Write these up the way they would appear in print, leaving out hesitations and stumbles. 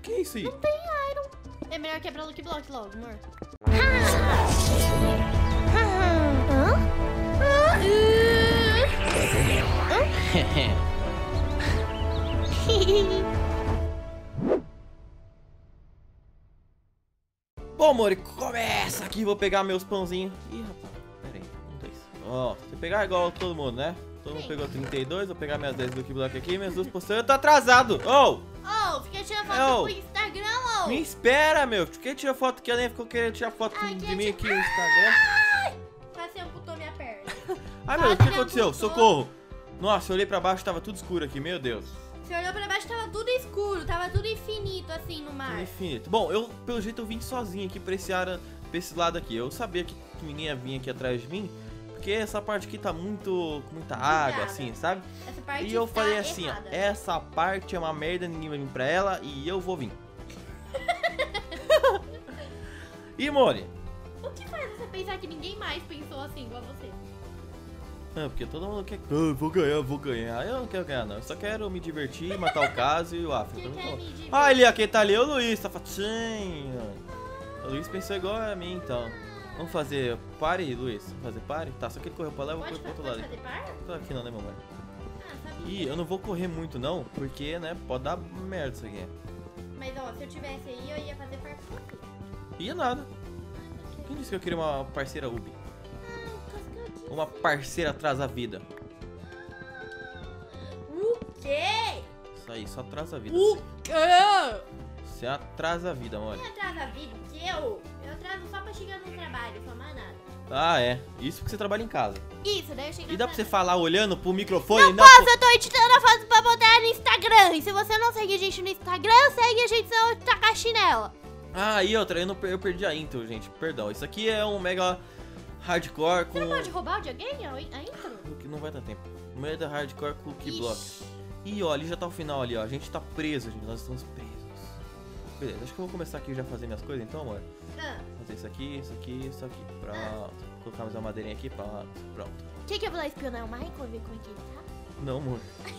Que é isso aí? Não tem iron. É melhor quebrar o Lucky Block logo, amor. Bom, amor, começa aqui. Vou pegar meus pãozinhos. Ih, rapaz, pera aí. 1, 2. Ó, você pegar igual todo mundo, né? Todo mundo pegou 32. Vou pegar minhas 10 Lucky Block aqui. Minhas duas poções. Eu tô atrasado. Fica tirando foto pro Instagram, Me espera, meu. Por que tira foto que a nem ficou querendo tirar foto de mim aqui no Instagram? Quase amputou minha perna. Ai, meu Deus, o que aconteceu? Socorro. Nossa, eu olhei pra baixo, tava tudo escuro aqui, meu Deus. Você olhou pra baixo, tava tudo escuro, tava tudo infinito assim no mar. Tudo infinito. Bom, pelo jeito eu vim sozinho aqui pra esse lado aqui. Eu sabia que ninguém ia vir aqui atrás de mim, porque essa parte aqui tá com muita água, assim, sabe? Essa parte E eu tá falei assim, errada. ó, essa parte é uma merda, ninguém vai vir pra ela e eu vou vir. E, Mori? O que faz você pensar que ninguém mais pensou assim igual você? Porque todo mundo quer. Vou ganhar. Eu não quero ganhar, não. Eu só quero me divertir, matar o caso e o África. Quem quer me divertir? Ah, ele quem tá ali é o Luiz, tá fatinho. O Luiz pensou igual a mim, então. Vamos fazer pare, Luiz? Vamos fazer pare? Tá, só que ele correu pra lá, eu vou correr pro outro lado. Pode fazer par? Tô aqui não, né, mamãe? Ah, sabia. E eu não vou correr muito, não, porque, né, pode dar merda isso aqui. Mas, ó, se eu tivesse aí, eu ia fazer par com você. Ia nada. Quem disse que eu queria uma parceira Ubi? Ah, Uma parceira atrás da vida. o quê? Isso aí, só atrasa a vida. O quê? Você atrasa a vida, amor. Quem atrasa a vida? O que eu? Eu atraso só pra chegar no trabalho, só mais nada. Ah, é. Isso porque você trabalha em casa. Isso, daí eu chego E dá pra você atrasada. falar olhando pro microfone? Não posso, eu tô editando a foto pra botar no Instagram. E se você não segue a gente no Instagram, segue a gente, senão eu vou tacar a chinela. Ah, e outra, eu perdi a intro, gente. Perdão. Isso aqui é um mega hardcore com... Você não pode roubar o de alguém, a intro? Que não vai dar tempo. Mega hardcore com o Ixi. Block. E ó, ali já tá o final ali, ó. A gente tá preso, gente. Nós estamos presos. Beleza, acho que eu vou começar aqui já fazer minhas coisas então, amor. Fazer isso aqui, isso aqui, isso aqui. Pronto. Colocar mais uma madeirinha aqui, pronto. Quer que eu vou lá espionar o Michael, ver como é que ele tá? Não, amor.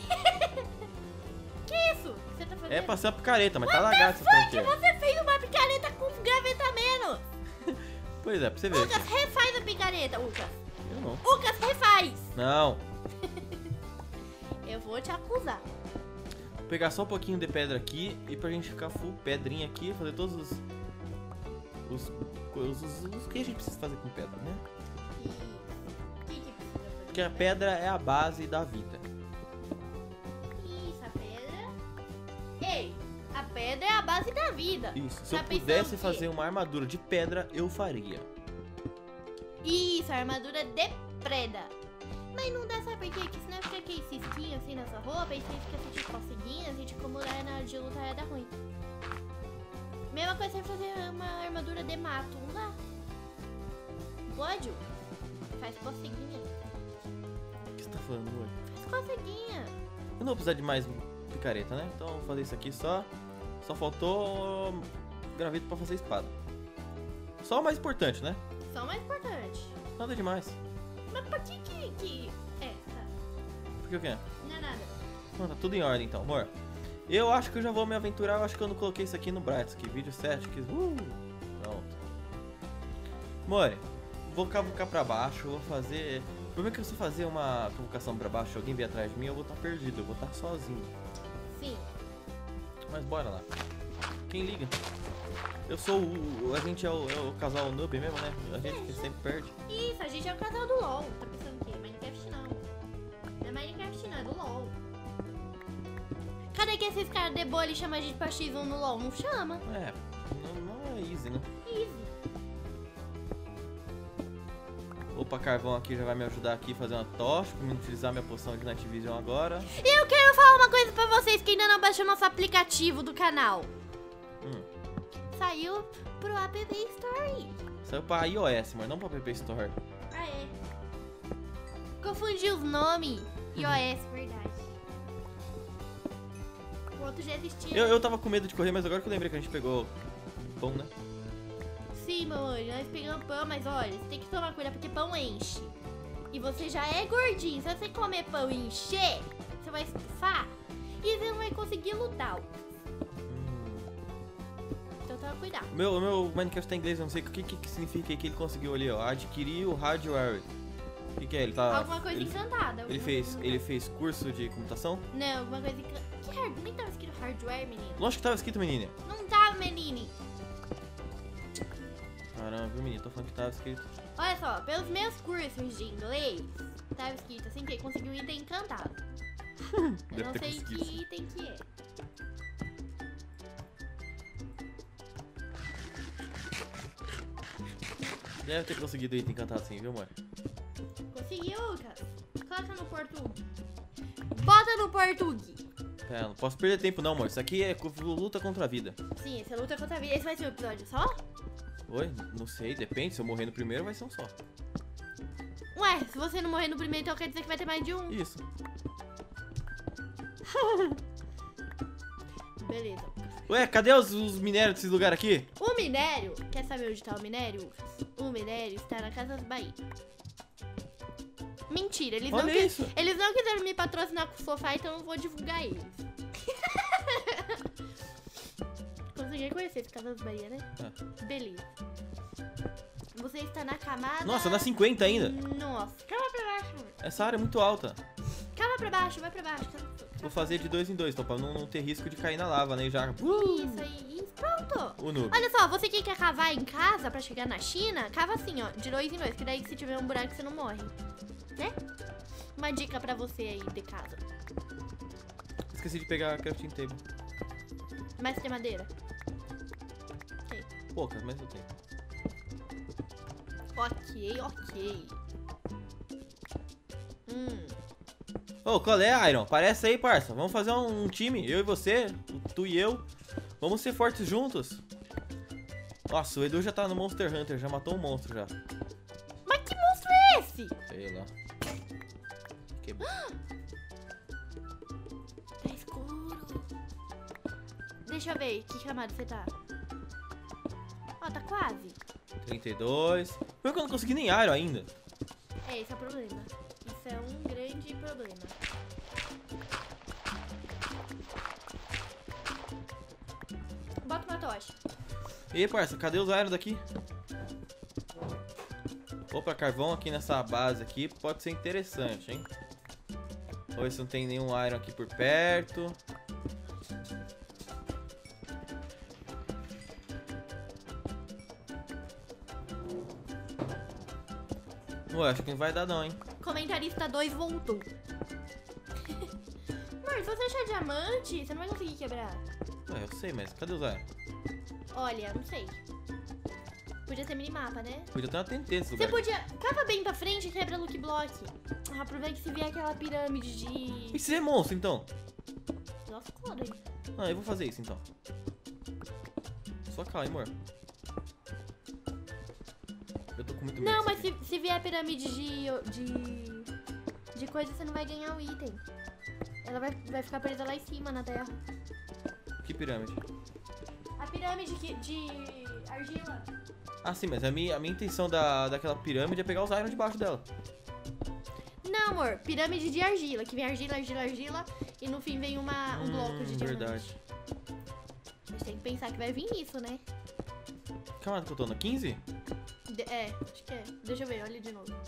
Que isso? O que você tá fazendo? É pra ser a picareta, mas tá lagado essa parte aí. Você fez uma picareta com gaveta menos. Pois é, pra você ver. Lucas, refaz a picareta, Lucas. Eu não. Lucas, refaz. Não. Eu vou te acusar. Vou pegar só um pouquinho de pedra aqui e pra gente ficar full pedrinha aqui, fazer todos os que a gente precisa fazer com pedra, né? E... o que precisa fazer? Porque a pedra é a base da vida. Isso, a pedra... Ei, a pedra é a base da vida. Isso, se Tá eu pensando pudesse o quê? fazer uma armadura de pedra, eu faria. Isso, a armadura depreda. Mas não dá, sabe por quê? Porque senão fica aquele cisquinho assim nessa roupa, e você fica assim de coceguinhas, e de como lá na hora de lutar ia dar ruim. Mesma coisa você fazer uma armadura de mato, não dá. Pode? Faz coceguinha. O que você tá falando, amor? Faz coceguinha. Eu não vou precisar de mais picareta, né? Então eu vou fazer isso aqui só. Só faltou graveto pra fazer espada. Só o mais importante, né? Só o mais importante. Nada demais. Mas por que que... É, tá. Por que o quê? Não é nada. Não, tá tudo em ordem então, amor. Eu acho que eu já vou me aventurar. Eu acho que eu não coloquei isso aqui no Brights aqui. Vídeo 7 aqui. Pronto. Amor, vou cavucar pra baixo. Eu vou fazer... O problema é que se eu fazer uma cavucação pra baixo e alguém vier atrás de mim, eu vou estar perdido. Eu vou estar sozinho. Sim. Mas bora lá. Quem liga? Eu sou a gente é o casal noob mesmo, né? A gente que sempre perde. Isso, a gente é o casal do LOL. Tá pensando o quê? Minecraft não. Não é Minecraft não, é do LOL. Cadê que esses caras de boa eles chamam a gente pra X1 no LOL? Não chama. É, não é easy, né? Easy. Opa, carvão aqui já vai me ajudar aqui a fazer uma tocha pra me utilizar minha poção de Night Vision agora. E eu quero falar uma coisa pra vocês que ainda não baixou nosso aplicativo do canal. Saiu pro App Store. Saiu pra iOS, mas não pra App Store. Ah, é. Confundi os nomes. iOS, verdade. O outro já existia. Eu tava com medo de correr, mas agora que eu lembrei que a gente pegou pão, né? Sim, meu amor, nós pegamos pão, mas olha, você tem que tomar cuidado porque pão enche. E você já é gordinho. Se você comer pão e encher, você vai estufar e você não vai conseguir lutar. cuidar. O meu Minecraft tá em inglês, eu não sei o que significa aí que ele conseguiu ali, ó. Adquirir o hardware. O que é? Ele tá... Alguma coisa encantada. Ele fez curso de computação? Não, alguma coisa encantada. Que hardware? Nem tava escrito hardware, menino. Lógico que tava escrito, menina. Não tava, menine. Caramba, viu, menino? Tô falando que tava escrito. Olha só, pelos meus cursos de inglês, tava escrito assim que ele conseguiu um item encantado. Eu Deve não ter sei conseguido. que item que é. Deve ter conseguido o item encantado sim, viu, amor? Conseguiu, Lucas? Coloca no português. Bota no português. É, não posso perder tempo não, amor. Isso aqui é luta contra a vida. Sim, essa luta contra a vida. Esse vai ser um episódio só? Oi? Não sei, depende. Se eu morrer no primeiro, vai ser um só. Ué, se você não morrer no primeiro, então quer dizer que vai ter mais de um. Isso. Beleza. Ué, cadê os minérios desses lugares aqui? O minério, quer saber onde tá o minério? O minério está na Casa das Bahia. Mentira, eles não, Olha isso. eles não quiseram me patrocinar com o sofá, então eu vou divulgar eles. Consegui conhecer esse Casa das Bahia, né? Beleza. Você está na camada... Nossa, dá 50 ainda. Nossa, cava pra baixo, amor. Essa área é muito alta. Cava pra baixo, vai pra baixo. Vou fazer de 2 em 2, então, pra não ter risco de cair na lava, né? E já... Isso aí, isso. Pronto. O noob. Olha só, você que quer cavar em casa pra chegar na China, cava assim, ó, de 2 em 2, que daí se tiver um buraco você não morre, né? Uma dica pra você aí de casa. Esqueci de pegar a crafting table. Mas tem madeira? Ok. Poucas, mas eu tenho. Ok. Ô, qual é, Iron? Aparece aí, parça. Vamos fazer um time, eu e você, tu e eu. Vamos ser fortes juntos. Nossa, o Edu já tá no Monster Hunter, já matou um monstro já. Mas que monstro é esse? Sei lá. Quebrou. Tá escuro. Deixa eu ver, que camada você tá? Ó, tá quase. 32. Por que eu não consegui nem Iron ainda? É, esse é o problema. Isso é um grande problema. Bota uma tocha. E aí, parça, cadê os Iron daqui? Opa, carvão aqui nessa base aqui pode ser interessante, hein? Vamos ver se não tem nenhum Iron aqui por perto. Ué, acho que não vai dar não, hein? Comentarista 2 voltou. Amor, se você achar diamante, você não vai conseguir quebrar. Ué, eu sei, mas cadê os Iron? Olha, não sei. Podia ser minimapa, né? Podia ter uma TNT nesse Você lugar. podia... Cava bem pra frente e quebra Lucky Block. Aproveita que se vier aquela pirâmide E de... se é monstro, então? Nossa, claro aí. Ah, eu vou fazer isso, então. Só calma, hein, amor. Eu tô com muito medo Não, disso mas aqui. se vier a pirâmide de coisa, você não vai ganhar o item. Ela vai ficar presa lá em cima, na terra. Que pirâmide? A pirâmide de argila. Ah, sim, mas a minha intenção daquela pirâmide é pegar os Iron debaixo dela. Não, amor. Pirâmide de argila. Que vem argila, argila, argila. E no fim vem um bloco de diamante. Verdade. A gente tem que pensar que vai vir isso, né? Calma, que eu tô no 15? Acho que é. Deixa eu ver, olha de novo.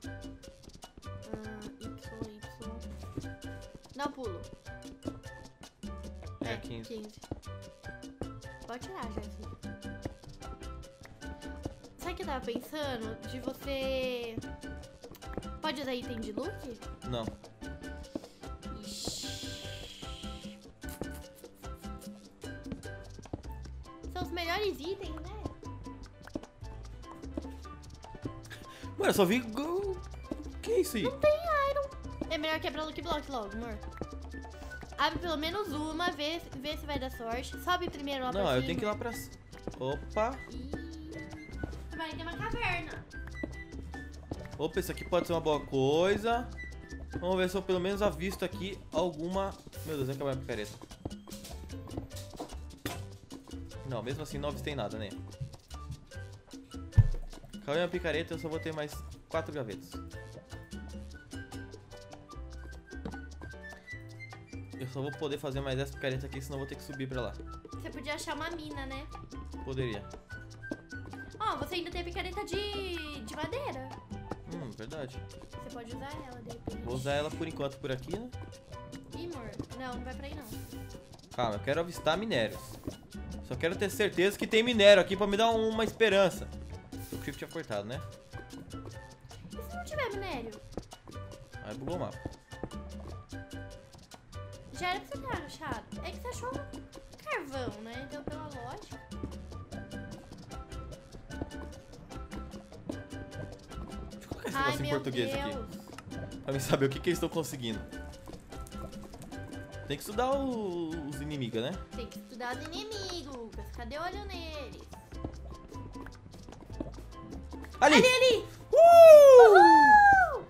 Y. Dá um pulo. É, 15. Pode tirar, Jéssica. Sabe o que eu tava pensando? De você... Pode usar item de look? Não. Ixi. São os melhores itens, né? Mano, eu só vi... Que é isso aí? Não tem iron. É melhor quebrar o Lucky Block logo, amor. Abre pelo menos uma, vê se vai dar sorte. Sobe primeiro lá pra Não, cima. eu tenho que ir lá pra... Opa. Você vai ter uma caverna. Opa, isso aqui pode ser uma boa coisa. Vamos ver se eu pelo menos avisto aqui alguma... Meu Deus, vai acabar a picareta. Não, mesmo assim não avistei nada, né? Caiu a picareta, eu só vou ter mais 4 gavetas. Eu só vou poder fazer mais essa picareta aqui, senão eu vou ter que subir pra lá. Você podia achar uma mina, né? Poderia. Ó, você ainda tem a picareta de madeira. Verdade. Você pode usar ela, de repente. Vou usar ela por enquanto por aqui, né? Ih, amor. Não, não vai pra aí, não. Calma, eu quero avistar minérios. Só quero ter certeza que tem minério aqui pra me dar uma esperança. O shift é apertado, né? E se não tiver minério? Aí bugou o mapa. Já era pra você ter achado. É que você achou carvão, né? Então, pela lógica... Deixa eu colocar esse negócio em português Deus. aqui. Pra mim saber o que eles estão conseguindo. Tem que estudar os inimigos, né? Tem que estudar os inimigos, Lucas. Cadê o olho neles? Ali! Ali! Uhul!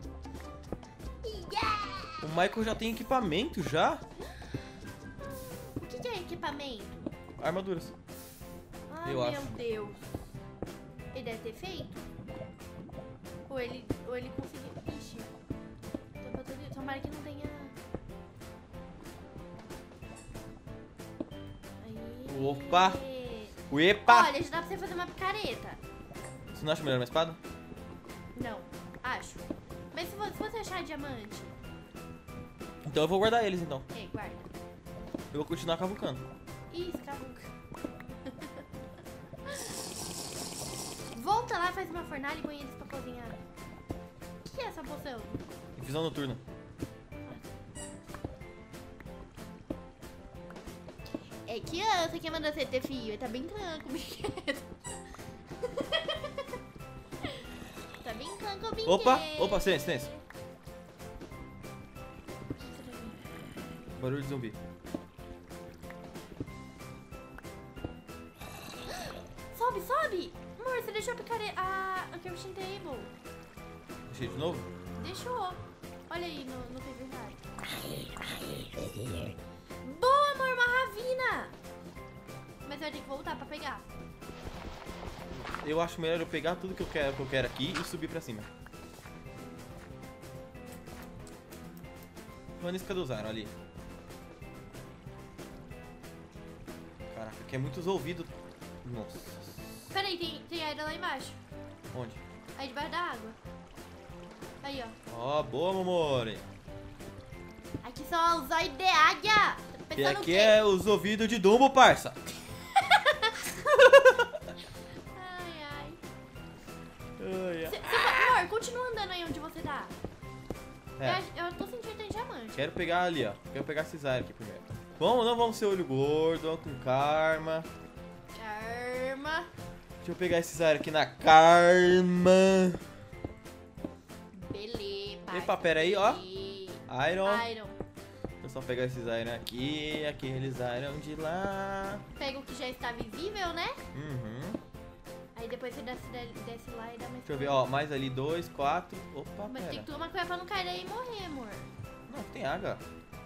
Yeah! O Michael já tem equipamento já? O que é equipamento? Armaduras. Ai, Eu meu acho. Deus. Ele deve ter feito? Ou ele conseguiu? Ixi. Tomara que não tenha... Aí. Opa! Uepa! Olha, já dá pra você fazer uma picareta. Você não acha melhor uma espada? Não, acho. Mas se você achar diamante... Então eu vou guardar eles então. É, guarda. Eu vou continuar cavucando. Ih, escavuca. Volta lá, faz uma fornalha e põe eles pra cozinhar. O que é essa poção? Infusão noturna. É criança que manda você ter filho. Ele tá brincando com o brinquedo. Tá brincando com o brinquedo. Opa, silêncio. Barulho de zumbi. Sobe! Amor, você deixou a picareta... a crafting table. Deixei de novo? Deixou. Olha aí no inventário. Boa, amor, uma ravina. Mas vai ter que voltar pra pegar. Eu acho melhor eu pegar tudo que eu quero aqui e subir pra cima. Vanessa, cadê o Zara? Ali. Caraca, aqui é muitos ouvidos. Nossa. Peraí, tem área lá embaixo. Onde? Aí debaixo da água. Aí, ó. Ó, boa, Momori. Aqui são os olhos de águia. Tá E pensando o aqui quê? é os ouvidos de Dumbo, parça. Ai. Ai, ai. Amor, continua andando aí onde você tá. É, Eu tô sentindo que tem diamante. quero pegar ali, ó. Quero pegar esses áreas aqui primeiro. Não vamos ser olho gordo, vamos com karma. Karma. Deixa eu pegar esses áreas aqui na karma. Beleza. Epa, pera aí, ó. Iron. Iron. Eu só pegar esses iron aqui, aqueles iron de lá. Pega o que já está visível, né? Uhum. Aí depois você desce lá e dá mais. Deixa eu ver, ó. Mais ali 2, 4. Opa, Mas tem pera. que tomar cuidado pra não cair daí e morrer, amor. Não, tem água.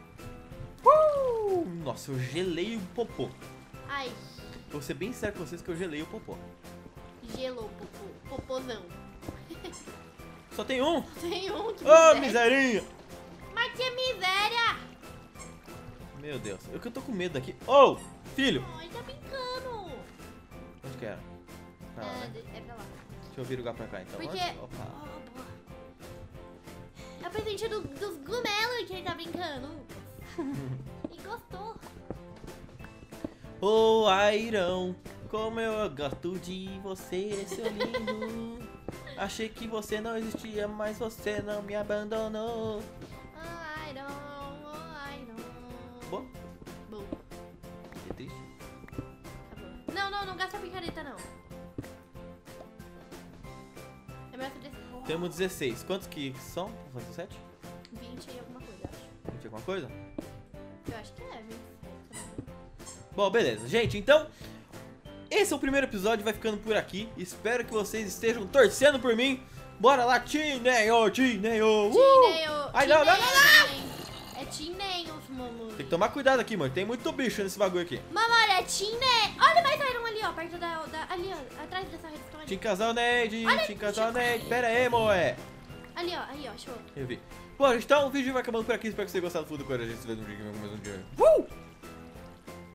Nossa, eu gelei o popô. Ai, Vou ser bem sério com vocês que eu gelei o popô. gelou, popozão. Só tem um? Tem um que Ô, miserinha! Mas que miséria! Meu Deus, eu que eu tô com medo aqui. Ô, filho! Ai, tá brincando. Onde que era? Pra lá, né? É pra lá. Deixa eu virar pra cá então. Porque... Opa. Oh, boa. É o presente dos Gumelo que ele tá brincando. E gostou. Ô, Iron, como eu gosto de você, seu lindo. Achei que você não existia, mas você não me abandonou. Oh, Iron. Bom, Bom, que triste. tá bom. Não gasta a picareta, não. É melhor você descer. Temos 16. Quantos que são? Vou fazer 7? 20 e alguma coisa, acho. 20 alguma coisa? Eu acho que é, 27. Bom, beleza. Gente, então, esse é o primeiro episódio, vai ficando por aqui. Espero que vocês estejam torcendo por mim. Bora lá, Tineio! Tineio! Ai, não! É Tineio, mamãe. Tem que tomar cuidado aqui, mano. Tem muito bicho nesse bagulho aqui. Mamãe, é Tineio! Olha mais Iron ali, ó, perto ali, ó, atrás dessa redstone. Tinha casal Ned, Olha, tinha casal Ned. Pera aí, moé. Ali, ó, aí, ó, show. Eu vi. Bom, gente, então o vídeo vai acabando por aqui. Espero que vocês tenham gostado do fundo do coisa. A gente se vê no vídeo mais um dia.